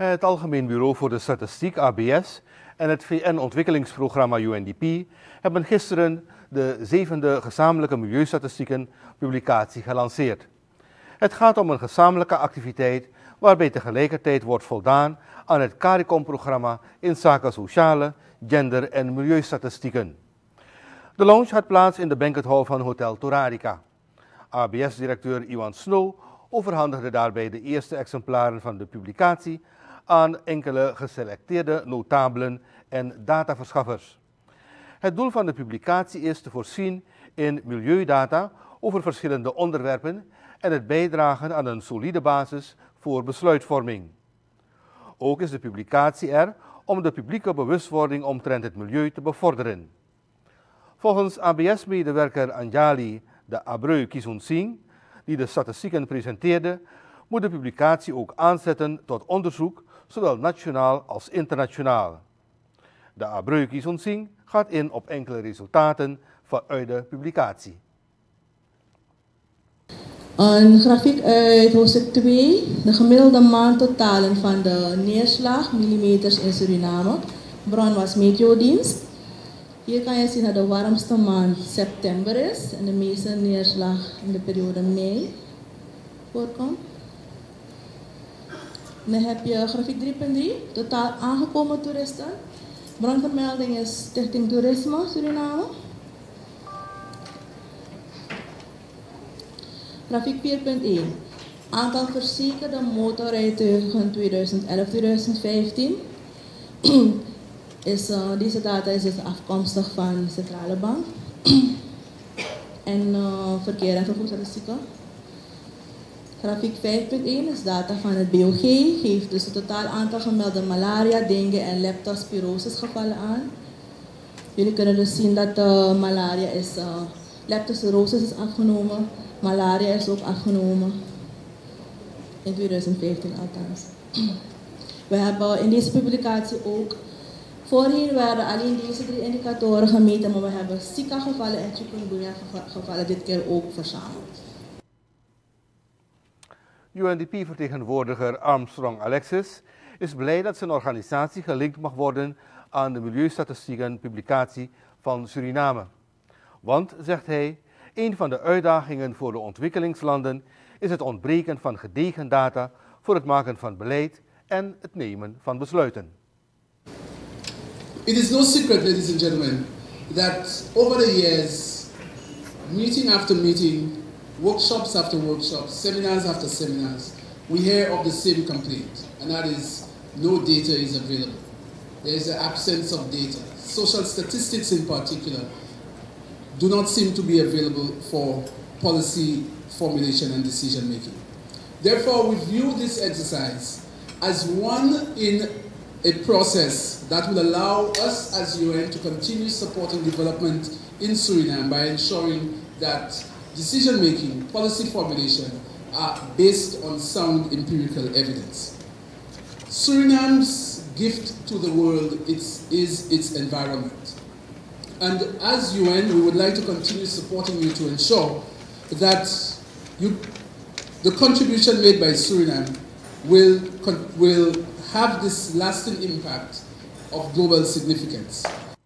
Het Algemeen Bureau voor de Statistiek, ABS, en het VN-ontwikkelingsprogramma UNDP hebben gisteren de 7e gezamenlijke milieustatistieken publicatie gelanceerd. Het gaat om een gezamenlijke activiteit waarbij tegelijkertijd wordt voldaan aan het CARICOM-programma in zaken sociale, gender- en milieustatistieken. De launch had plaats in de banquethall van Hotel Torarica. ABS-directeur Iwan Snow overhandigde daarbij de eerste exemplaren van de publicatie aan enkele geselecteerde notabelen en dataverschaffers. Het doel van de publicatie is te voorzien in milieudata over verschillende onderwerpen en het bijdragen aan een solide basis voor besluitvorming. Ook is de publicatie er om de publieke bewustwording omtrent het milieu te bevorderen. Volgens ABS-medewerker Anjali de Abreu Kisunsing, die de statistieken presenteerde, moet de publicatie ook aanzetten tot onderzoek, zowel nationaal als internationaal. De Abreu Kisunsing gaat in op enkele resultaten vanuit de publicatie. Een grafiek uit hoofdstuk 2, de gemiddelde maandtotalen van de neerslag, millimeters in Suriname. Bron was Meteodienst. Hier kan je zien dat de warmste maand september is en de meeste neerslag in de periode mei voorkomt. Dan heb je grafiek 3.3, totaal aangekomen toeristen. Bronvermelding is Stichting Toerisme Suriname. Grafiek 4.1, aantal verzekerde motorrijtuigen 2011-2015. Deze data is dus afkomstig van de Centrale Bank en verkeer en vervoersstatistieken. Grafiek 5.1 is data van het BOG, geeft dus het totaal aantal gemelde malaria, dengue en leptospirosis gevallen aan. Jullie kunnen dus zien dat malaria is, leptospirosis is afgenomen, malaria is ook afgenomen, in 2015 althans. We hebben in deze publicatie ook, voorheen werden alleen deze 3 indicatoren gemeten, maar we hebben Zika-gevallen en chikungunya-gevallen dit keer ook verzameld. UNDP-vertegenwoordiger Armstrong Alexis is blij dat zijn organisatie gelinkt mag worden aan de milieustatistieken publicatie van Suriname. Want, zegt hij, een van de uitdagingen voor de ontwikkelingslanden is het ontbreken van gedegen data voor het maken van beleid en het nemen van besluiten. It is no secret, ladies and gentlemen, that over the years, meeting after meeting, workshops after workshops, seminars after seminars, we hear of the same complaint, and that is no data is available. There is an absence of data. Social statistics in particular do not seem to be available for policy formulation and decision making. Therefore, we view this exercise as one in a process that will allow us as UN to continue supporting development in Suriname by ensuring that decision making, policy formulation are based on sound empirical evidence. Suriname's gift to the world is its environment. And as UN, we would like to continue supporting you to ensure that the contribution made by Suriname will have this lasting impact of global significance.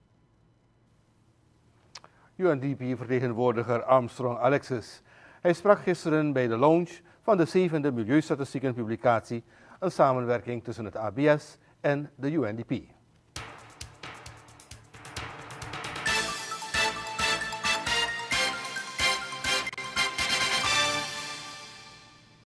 UNDP-vertegenwoordiger Armstrong Alexis. Hij sprak gisteren bij de launch van de 7e milieustatistieken publicatie, een samenwerking tussen het ABS en de UNDP.